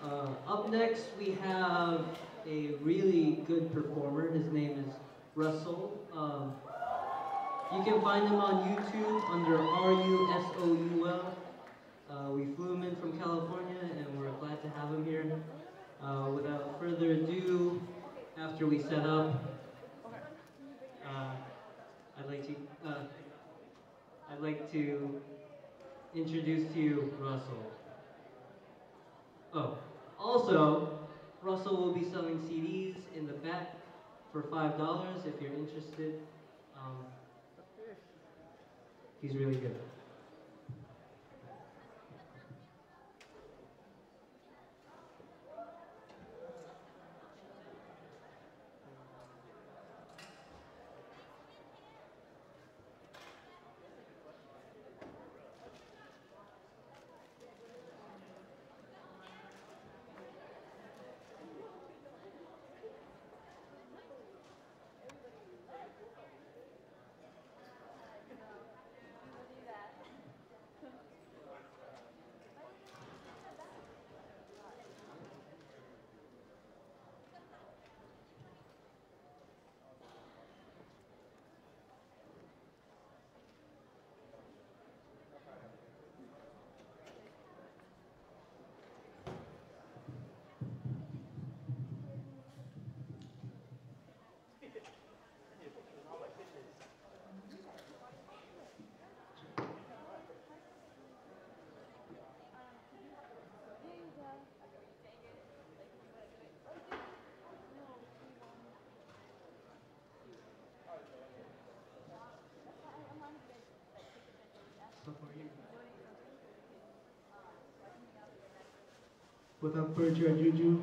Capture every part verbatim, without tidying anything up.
Uh, up next, we have a really good performer. His name is Rusoul. Um, you can find him on YouTube under R U S O U L. Uh, we flew him in from California, and we're glad to have him here. Uh, without further ado, after we set up, uh, I'd like to uh, I'd like to introduce to you Rusoul. Oh, also, Rusoul will be selling C Ds in the back for five dollars if you're interested. Um, he's really good. Without further ado,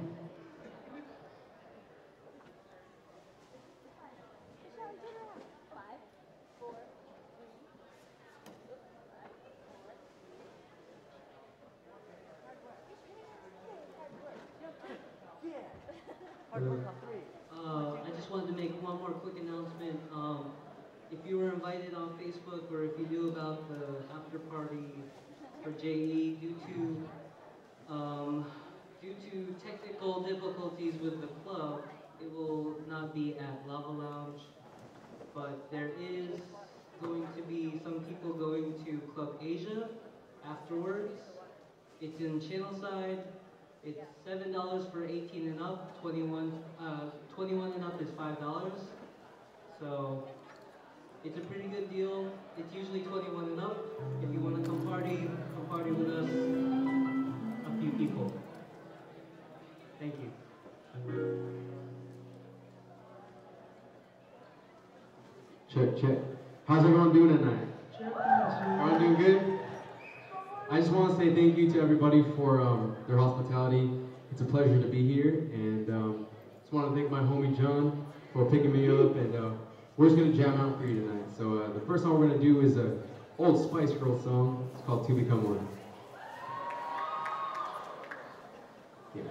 Uh, I just wanted to make one more quick announcement. Um, if you were invited on Facebook or if you knew about the after party for J E, due to um, due to technical difficulties with the club, it will not be at Lava Lounge, but there is going to be some people going to Club Asia afterwards. It's in Channelside. It's seven dollars for eighteen and up. Twenty-one, uh, twenty-one and up is five dollars. So it's a pretty good deal. It's usually twenty-one and up. If you want to come party, come party with us. A few people. Thank you. Check, check. How's everyone doing tonight? Everyone doing good? I just want to say thank you to everybody for um, their hospitality. It's a pleasure to be here, and um, just want to thank my homie John for picking me up, and uh, we're just going to jam out for you tonight. So uh, the first song we're going to do is an old Spice Girls song. It's called To Become One. Yeah.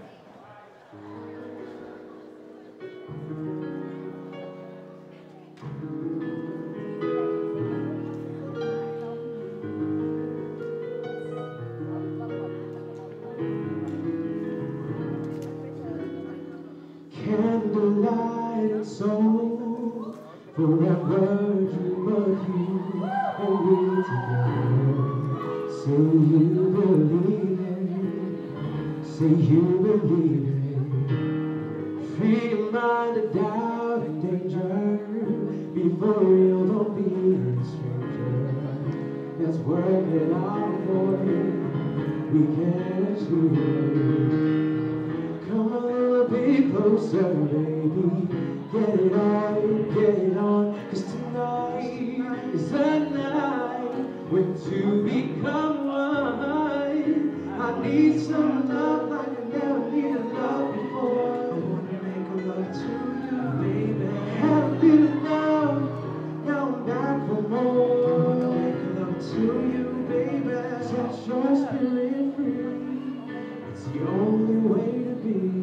candlelight and soul, forever dream of you and we together. Say you believe it, say you believe it. Free your mind of doubt and danger. Before you don't be a stranger. Let's work it out for you. We can achieve. Come a little bit closer, baby. Get it on, get it on. Cause tonight is the night when two become one. I need some love like I never needed love before. I wanna make love to you, baby. Had a little love, now I'm back for more. I wanna make love to you, baby. Set your spirit free. It's the only way to be.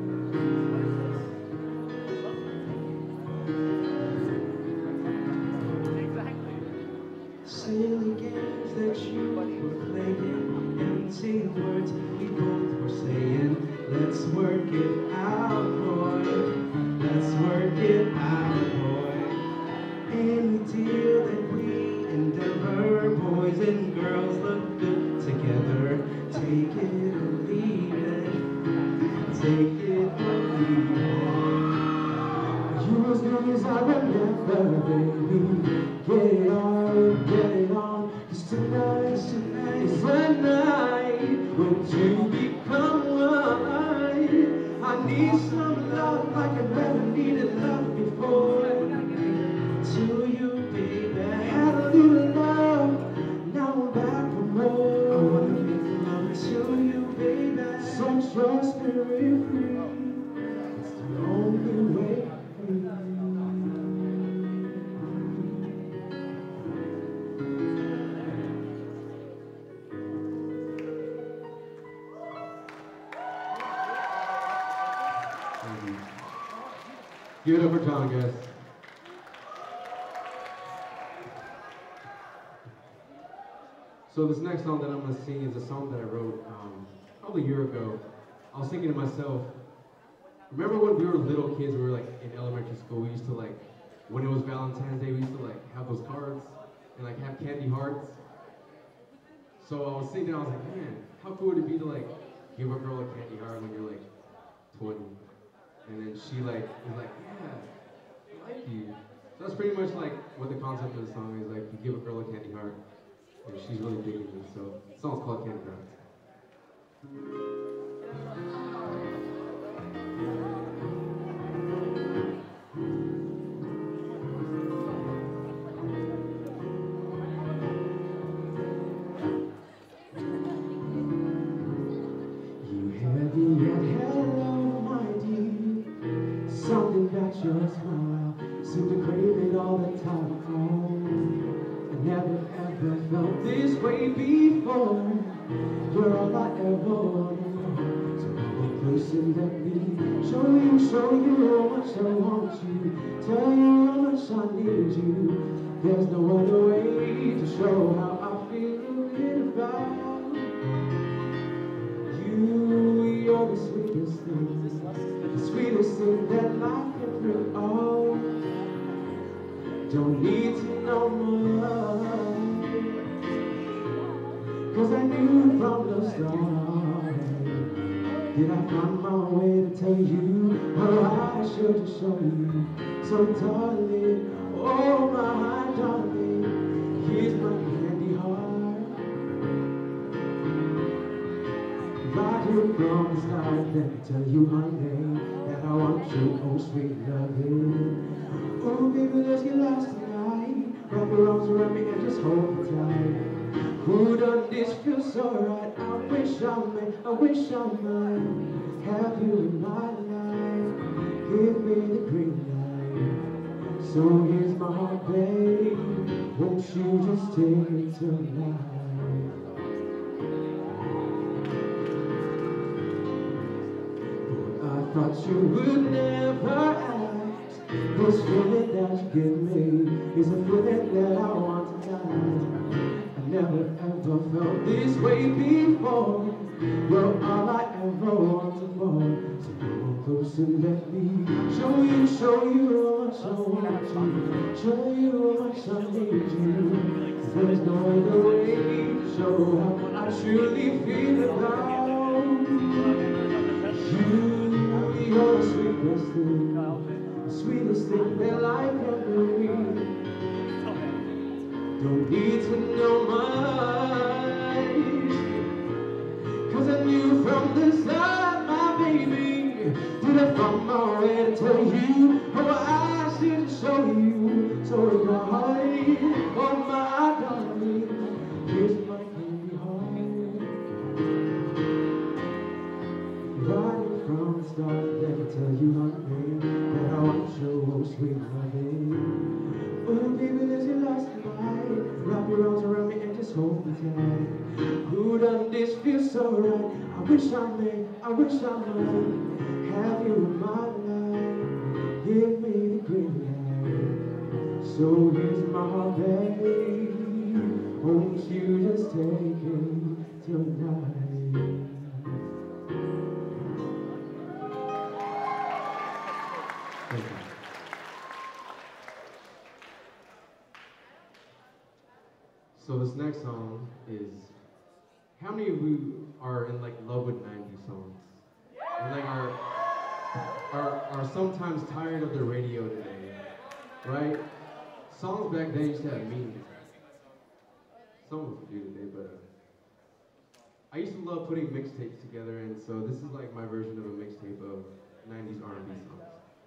Silly games that you were playing, empty words we both were saying. work it out, boy. Let's work it out, boy. Any deal that we endeavor, boys and girls look good together. Take it or leave it. Take it or leave it. You as good as I remember, baby. Get it on, get it on. 'Cause tonight, tonight is the night when you become mine. I need some love like I've never needed love before. To you, baby, I had a little love, now I'm back for more. I wanna make love to you, baby. Set your spirit free. It's the only way for me. Give it up for John, guys. So this next song that I'm gonna sing is a song that I wrote um, probably a year ago. I was thinking to myself, remember when we were little kids, we were like in elementary school, we used to like, when it was Valentine's Day, we used to like have those cards and like have candy hearts. So I was thinking, I was like, man, how cool would it be to like give a girl a candy heart when you're like twenty? And then she like was like, yeah, I like you. So that's pretty much like what the concept of the song is, like you give a girl a candy heart and she's really digging it. So the song's called Candy Hearts. You heavy yet hello, my dear. Something about your smile, seem to crave it all the time. Oh, I never ever felt this way before. You're all I ever wanted. So come close and let me show you, show you how much I want you. Tell you how much I need you. There's no other way to show how I feel about you. You're the sweetest thing, the sweetest thing that life can bring. Oh, don't need to know more, 'cause I knew from the start. Did I find my way to tell you, oh, I should have shown you. So darling, oh my darling, here's my candy heart. Right here from the start, let me tell you my name, that I want you, oh sweet loving. Oh baby, let's get lost tonight. Wrap your arms around me and just hold me tight. Who done this feels so right? I wish I may, I wish I might have you in my life. Give me the green light. So here's my heart, babe. Won't you just take it tonight? I thought you would never ask. This feeling that you give me is a feeling that I want tonight. I never ever felt this way before. You're all I ever wanted for. So come on close and let me show you, show you how much I want you. Show you how much I need you. There's no other way to show how I truly feel about you. You're the sweetest thing, the sweetest thing that life can bring. Don't need to know much, 'cause I knew from the start, my baby. Did I find my way to tell you how I should show you? So darling, oh my darling, here's my candy heart. Right from the start, let me tell you my name, that I want your oh sweet loving. Oh baby, let's get lost tonight. Wrap your arms around me and just hold me tight. Who done this feels so right? I wish I may, I wish I might have you in my life. Give me the green light. So here's my heart, babe. Won't you just take it tonight? Thank you. So this next song is, how many of you are in like love with nineties songs? And like are, are, are sometimes tired of the radio today, right? Songs back then used to have meaning. Some of them do today, but uh, I used to love putting mixtapes together, and so this is like my version of a mixtape of nineties R and B songs.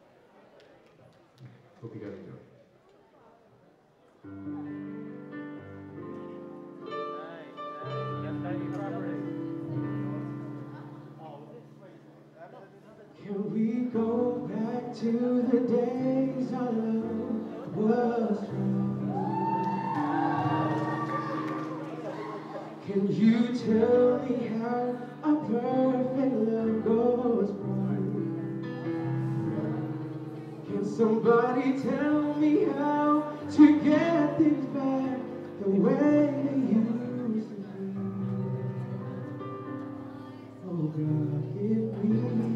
Hope you guys enjoy. Can we go back to the days our love was strong? Can you tell me how a perfect love goes wrong? Can somebody tell me how to get things back the way they used to be? Oh God, give me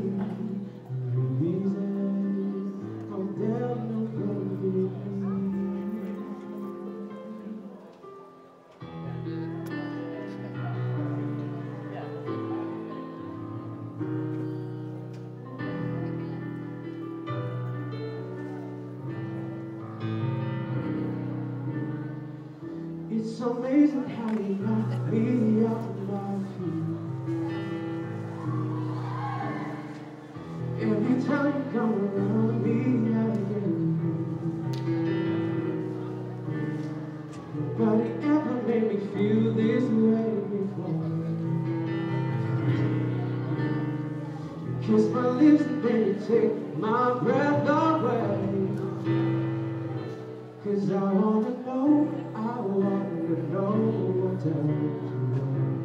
it's amazing how you knock me off my feet. Every time you come around me, I get weak. Nobody ever made me feel this way before. You kiss my lips and then you take my breath away. Cause I wanna know, I wanna know what else you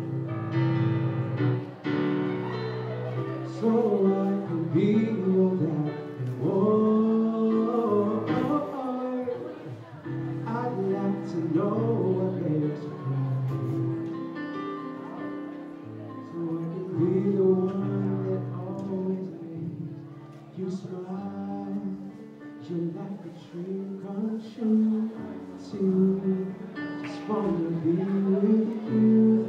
want. So I can be your dad and more. I'd like to know what makes you cry, so I can be the one that always makes you smile. You're like a dream come true too. Just wanna be with you.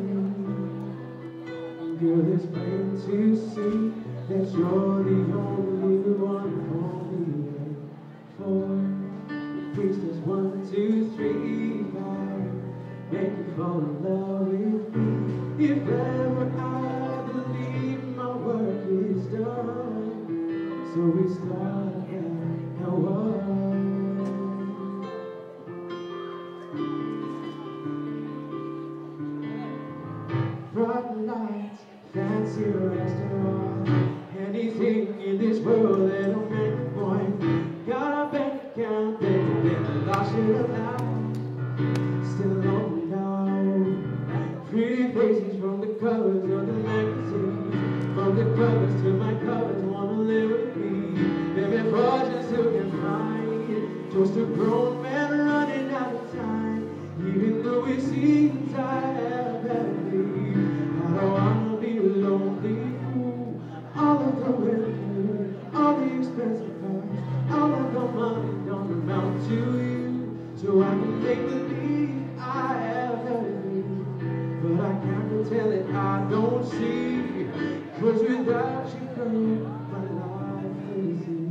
Girl, it's plain to see that you're the only one for me. Four, preach this one, two, three, five. Make you fall in love with me. If ever I believe my work is done, so we start again. Now what? Bright lights, fancy restaurant, anything in this world that'll make a point. Got a bank account, baby, and I should have lied. Still alone now. Pretty faces from the covers of the magazines, from the covers to my covers, wanna live with me. Baby, fortunes who can find just a grown man running out of time. Even though it seems I have badly, I don't wanna be a lonely fool. All of the women, all the expensive cars, all of the money don't amount to you. So I can make believe I have everything, but I can't pretend that I don't see. Cause without you, girl, my life is easy.